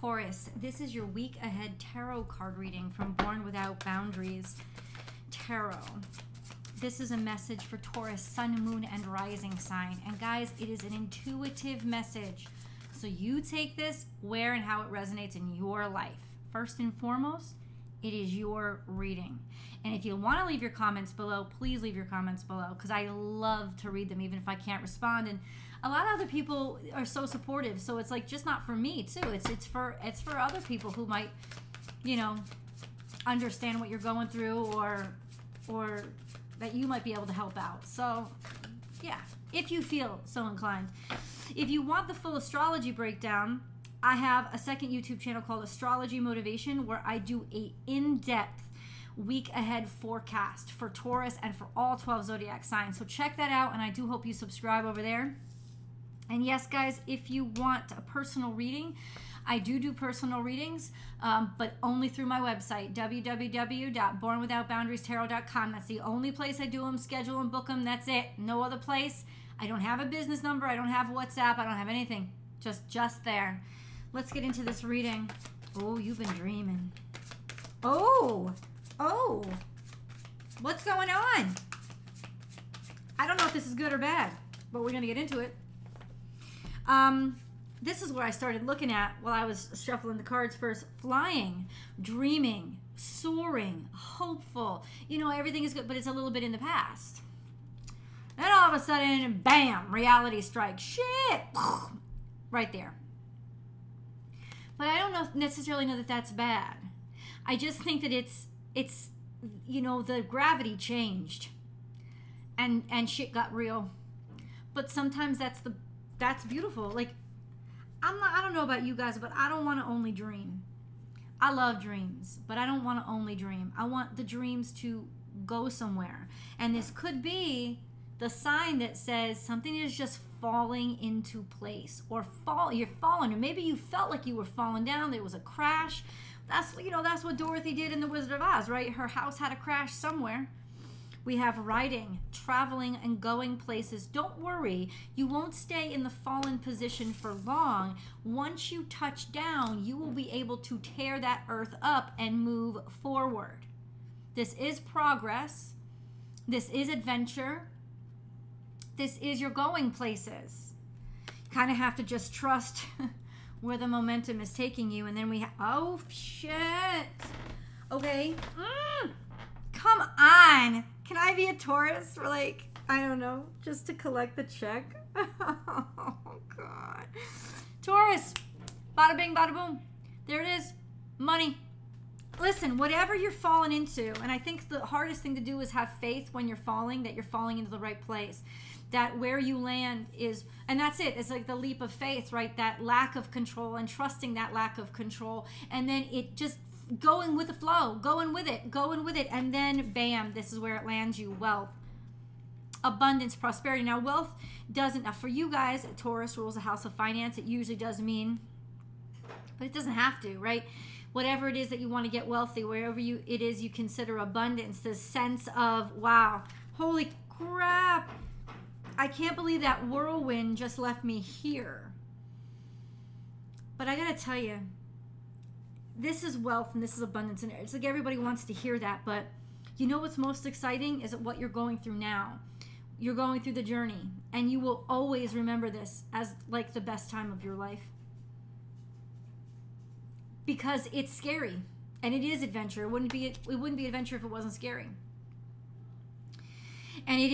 Taurus, this is your week ahead tarot card reading from Born Without Boundaries Tarot. This is a message for Taurus, sun, moon, and rising sign. And guys, it is an intuitive message. So you take this where and how it resonates in your life. First and foremost, it is your reading. And if you want to leave your comments below, please leave your comments below, because I love to read them even if I can't respond. And a lot of other people are so supportive, so it's like just not for me too. It's for other people who might, you know, understand what you're going through, or that you might be able to help out. So yeah, if you feel so inclined. If you want the full astrology breakdown, I have a second YouTube channel called Astrology Motivation, where I do a in-depth week ahead forecast for Taurus and for all 12 zodiac signs. So check that out, and I do hope you subscribe over there. And yes, guys, if you want a personal reading, I do personal readings, but only through my website, www.bornwithoutboundariestarot.com. That's the only place I do them, schedule them, book them. That's it. No other place. I don't have a business number. I don't have WhatsApp. I don't have anything. Just there. Let's get into this reading. Oh, you've been dreaming. Oh, what's going on? I don't know if this is good or bad, but we're going to get into it. This is where I started looking at while I was shuffling the cards first. Flying, dreaming, soaring, hopeful. You know, everything is good, but it's a little bit in the past. Then all of a sudden, bam, reality strikes. Shit! Right there. But I don't necessarily know that that's bad. I just think that it's you know, the gravity changed and shit got real. But sometimes that's beautiful. Like, I don't know about you guys, but I don't want to only dream. I love dreams, but I don't want to only dream. I want the dreams to go somewhere. And this could be the sign that says something is just falling into place, or you're falling, or maybe you felt like you were falling down. There was a crash. That's what Dorothy did in The Wizard of Oz, right? Her house had a crash somewhere. We have riding, traveling, and going places. Don't worry, you won't stay in the fallen position for long. Once you touch down, you will be able to tear that earth up and move forward. This is progress. This is adventure. This is your going places. You kind of have to just trust where the momentum is taking you. And then oh, shit. Okay. Come on. Can I be a Taurus for, like, I don't know, just to collect the check? Oh, God. Taurus. Bada bing, bada boom. There it is. Money. Listen, whatever you're falling into, and I think the hardest thing to do is have faith when you're falling, that you're falling into the right place. That where you land is, and that's it. It's like the leap of faith, right? That lack of control, and trusting that lack of control. And then it just going with the flow, going with it, and then bam, this is where it lands you. Wealth, abundance, prosperity. Now, wealth doesn't, for you guys, Taurus rules the house of finance. It usually does mean, but it doesn't have to, right? Whatever it is that you want to get wealthy, wherever it is you consider abundance, this sense of, wow, holy crap, I can't believe that whirlwind just left me here. But I gotta tell you, this is wealth and this is abundance, and it's like everybody wants to hear that, but you know what's most exciting is what you're going through now. You're going through the journey, and you will always remember this as like the best time of your life, because it's scary and it is adventure. It wouldn't be adventure if it wasn't scary. And it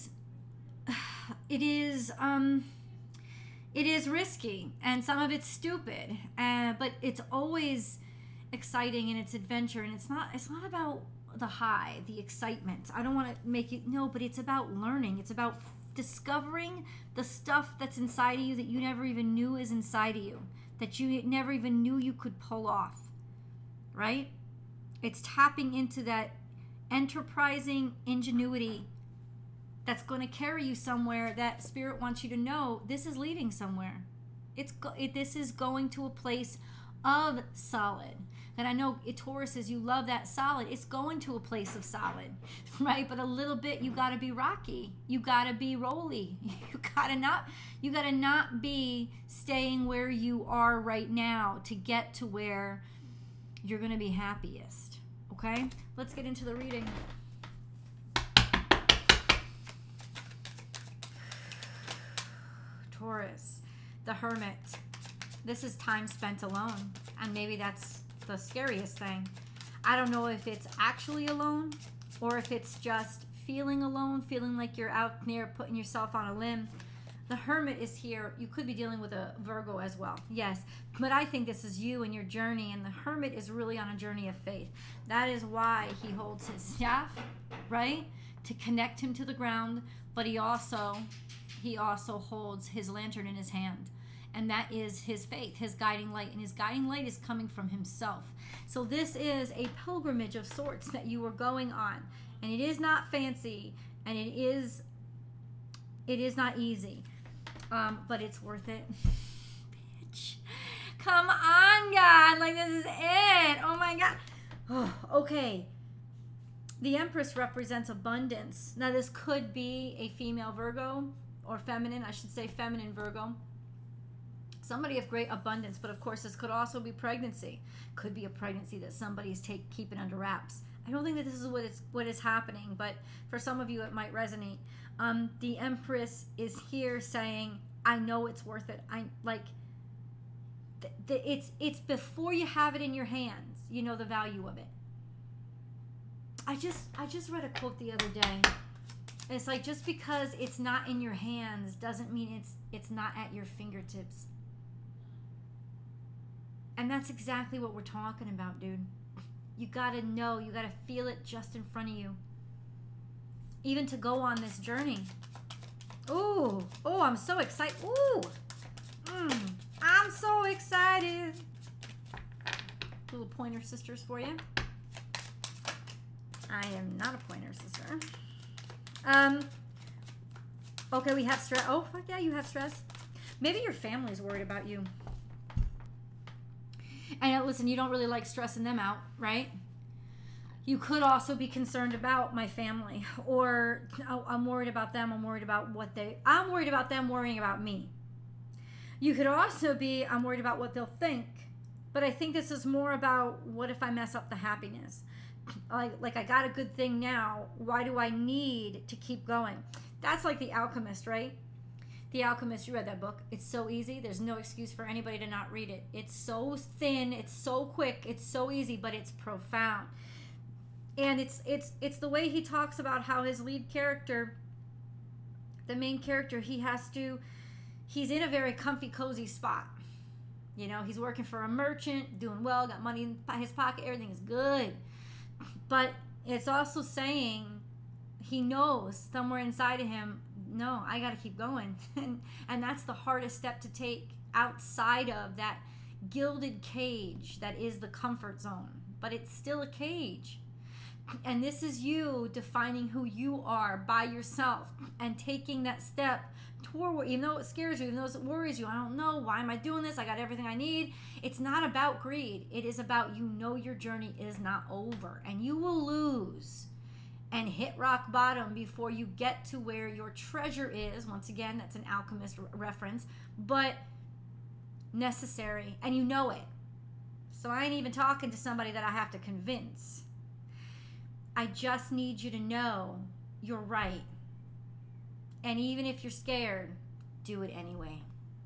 is risky, and some of it's stupid, but it's always exciting, and it's adventure, and it's not about the high, the excitement. I don't want to make it, no, but it's about learning. It's about discovering the stuff that's inside of you that you never even knew is inside of you, that you never even knew you could pull off, right? It's tapping into that enterprising ingenuity that's going to carry you somewhere that Spirit wants you to know this is leading somewhere. This is going to a place of solid. And I know Taurus is, you love that solid. It's going to a place of solid, right? But a little bit, you got to be rocky. You got to be rolly. You got to not be staying where you are right now to get to where you're going to be happiest. Okay? Let's get into the reading. Taurus, the Hermit. This is time spent alone, and maybe that's the scariest thing. I don't know if it's actually alone or if it's just feeling alone, feeling like you're out there putting yourself on a limb. The Hermit is here. You could be dealing with a Virgo as well. Yes, but I think this is you and your journey, and the Hermit is really on a journey of faith. That is why he holds his staff, right? To connect him to the ground, but he also holds his lantern in his hand. And that is his faith, his guiding light. And his guiding light is coming from himself. So this is a pilgrimage of sorts that you are going on. And it is not fancy. And it is not easy. But it's worth it. Bitch. Come on, God. Like, this is it. Oh, my God. Oh, okay. The Empress represents abundance. Now, this could be a female Virgo. Or feminine. I should say feminine Virgo. Somebody of great abundance, but of course this could also be pregnancy. Could be a pregnancy that somebody's keeping under wraps. I don't think that this is what is happening, but for some of you it might resonate. The Empress is here saying, "I know it's worth it." It's before you have it in your hands, you know the value of it. I just read a quote the other day. It's like, just because it's not in your hands doesn't mean it's not at your fingertips. And that's exactly what we're talking about, dude. You gotta know, you gotta feel it just in front of you. Even to go on this journey. Ooh, oh, I'm so excited. Ooh, I'm so excited. Little pointer sisters for you. I am not a pointer sister. Okay, we have stress. Oh, fuck yeah, you have stress. Maybe your family's worried about you. And listen, you don't really like stressing them out, right? You could also be concerned about my family, or I'm worried about them. I'm worried about I'm worried about them worrying about me. You could also be, I'm worried about what they'll think. But I think this is more about, what if I mess up the happiness? Like I got a good thing now. Why do I need to keep going? That's like The Alchemist, right? The Alchemist, you read that book. It's so easy. There's no excuse for anybody to not read it. It's so thin. It's so quick. It's so easy, but it's profound. And it's the way he talks about how his lead character, the main character, he's in a very comfy, cozy spot. You know, he's working for a merchant, doing well, got money in his pocket, everything's good. But it's also saying he knows somewhere inside of him, no, I got to keep going. And that's the hardest step to take outside of that gilded cage that is the comfort zone. But it's still a cage. And this is you defining who you are by yourself and taking that step toward, even though it scares you, even though it worries you. I don't know, why am I doing this? I got everything I need. It's not about greed. It is about, you know, your journey is not over, and you will lose and hit rock bottom before you get to where your treasure is. Once again, that's an Alchemist reference, but necessary, and you know it. So I ain't even talking to somebody that I have to convince. I just need you to know you're right. And even if you're scared, do it anyway.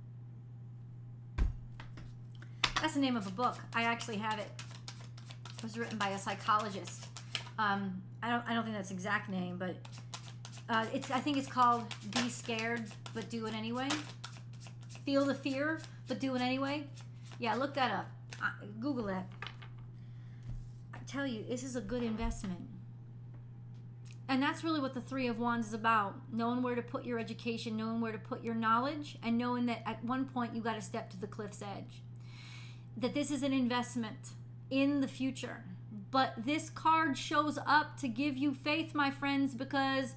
That's the name of a book. I actually have it. It was written by a psychologist. I don't think that's the exact name, but I think it's called Be Scared, but Do It Anyway. Feel the fear, but do it anyway. Yeah, look that up. Google it. I tell you, this is a good investment. And that's really what the Three of Wands is about. Knowing where to put your education, knowing where to put your knowledge, and knowing that at one point you got to step to the cliff's edge. That this is an investment in the future. But this card shows up to give you faith, my friends, because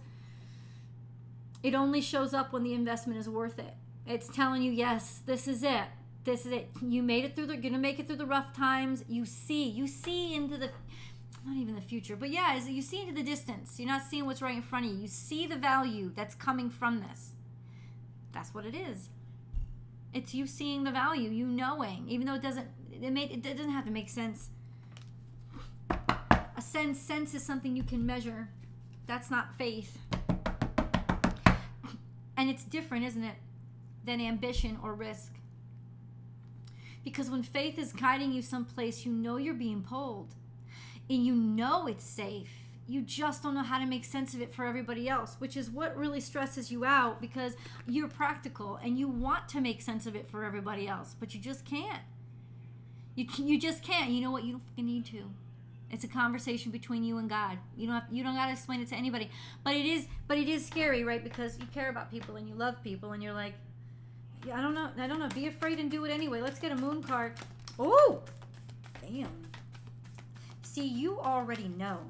it only shows up when the investment is worth it. It's telling you, yes, this is it. This is it. You made it through the, gonna make it through the rough times. You see into the, not even the future, but yeah, you see into the distance. You're not seeing what's right in front of you. You see the value that's coming from this. That's what it is. It's you seeing the value, you knowing, even though it doesn't have to make sense. A sense is something you can measure. That's not faith. And it's different, isn't it, than ambition or risk. Because when faith is guiding you someplace, you know you're being pulled. And you know it's safe. You just don't know how to make sense of it for everybody else, which is what really stresses you out, because you're practical and you want to make sense of it for everybody else, but you just can't. You just can't. You know what? You don't fucking need to. It's a conversation between you and God. You don't got to explain it to anybody. But it is scary, right? Because you care about people and you love people, and you're like, yeah, I don't know. Be afraid and do it anyway. Let's get a moon card. Oh, damn. See, you already know.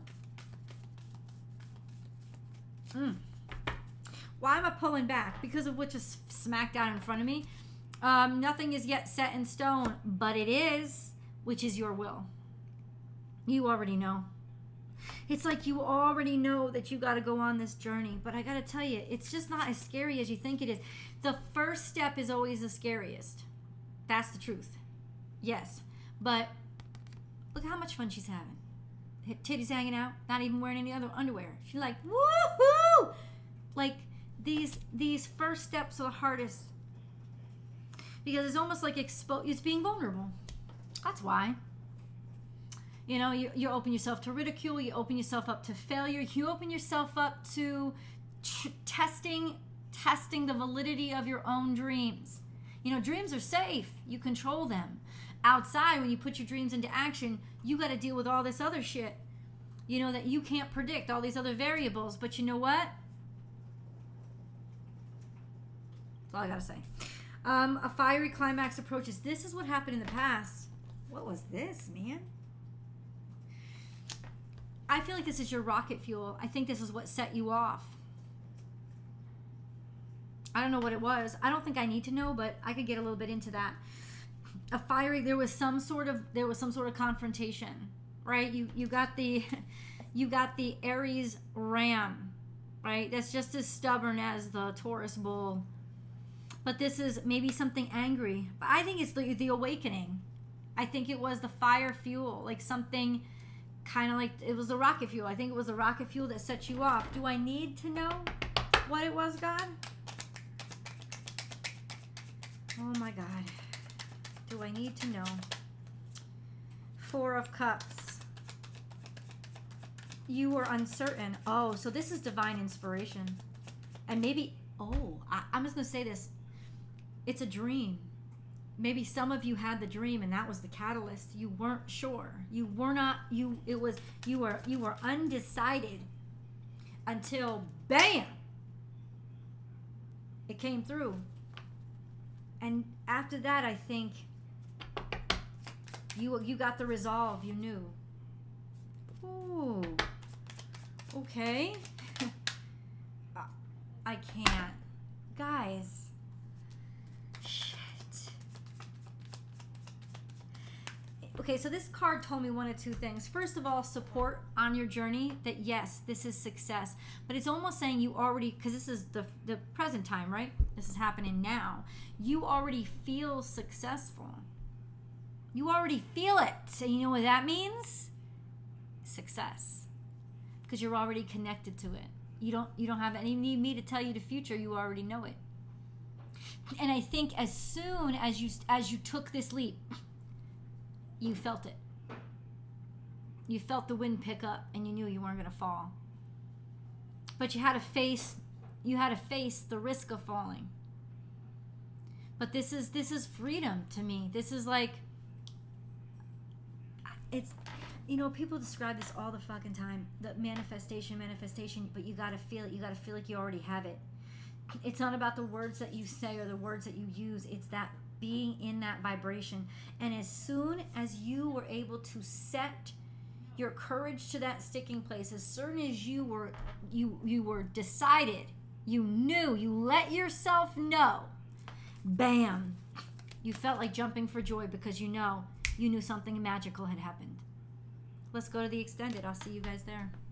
Why am I pulling back? Because of what just smacked down in front of me. Nothing is yet set in stone, but it is, which is your will. You already know. It's like you already know that you got to go on this journey. But I got to tell you, it's just not as scary as you think it is. The first step is always the scariest. That's the truth. Yes. But look how much fun she's having. Titties hanging out, not even wearing any other underwear. She's like, woohoo! Like, these first steps are the hardest. Because it's almost like it's being vulnerable. That's why. You know, you open yourself to ridicule, you open yourself up to failure, you open yourself up to testing the validity of your own dreams. You know, dreams are safe. You control them. Outside, when you put your dreams into action, you got to deal with all this other shit, you know, that you can't predict, all these other variables. But you know what? That's all I got to say. A fiery climax approaches. This is what happened in the past. What was this, man? I feel like this is your rocket fuel. I think this is what set you off. I don't know what it was. I don't think I need to know, but I could get a little bit into that. There was some sort of confrontation, right? You got the Aries ram, right? That's just as stubborn as the Taurus bull. But this is maybe something angry. But I think it's the awakening. I think it was the fire fuel, like something kind of like it was the rocket fuel. I think it was the rocket fuel that set you off. Do I need to know what it was, God? Oh my God. Do I need to know? Four of Cups. You were uncertain. Oh, so this is divine inspiration. And maybe, I'm just going to say this. It's a dream. Maybe some of you had the dream and that was the catalyst. You weren't sure. You were undecided until bam, it came through. And after that, I think you got the resolve. You knew. Ooh. Okay. I can't. Guys. Shit. Okay, so this card told me one of two things. First of all, support on your journey, that yes, this is success. But it's almost saying you already, because this is the present time, right? This is happening now. You already feel successful. You already feel it. So you know what that means? Success. Because you're already connected to it. You don't have any need me to tell you the future. You already know it. And I think as soon as you took this leap, you felt it. You felt the wind pick up and you knew you weren't going to fall. But you had to face the risk of falling. But this is freedom to me. This is like, it's, you know, people describe this all the fucking time. The manifestation, but you got to feel it. You got to feel like you already have it. It's not about the words that you say or the words that you use. It's that being in that vibration. And as soon as you were able to set your courage to that sticking place, as soon as you were decided, you knew, you let yourself know, bam, You felt like jumping for joy because you knew something magical had happened. Let's go to the extended. I'll see you guys there.